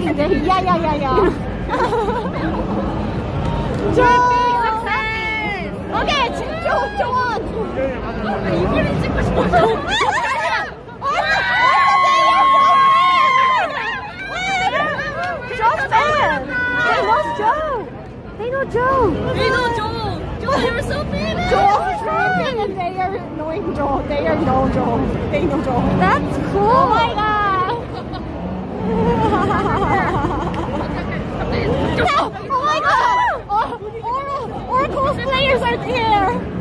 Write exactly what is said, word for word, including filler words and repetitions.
Yes, they, yeah, yeah, yeah, yeah. Joe! Okay, Joe, Joe on! 이거를 찍고 싶어서. Joe's fan! They know Joe! They know Joe! They know Joe! Joe, they were so famous! Joe is fan and they are knowing Joe. They are know Joe. They know Joe. That's cool! Oh my god! Oh my god! Or, or, or cosplayers are here!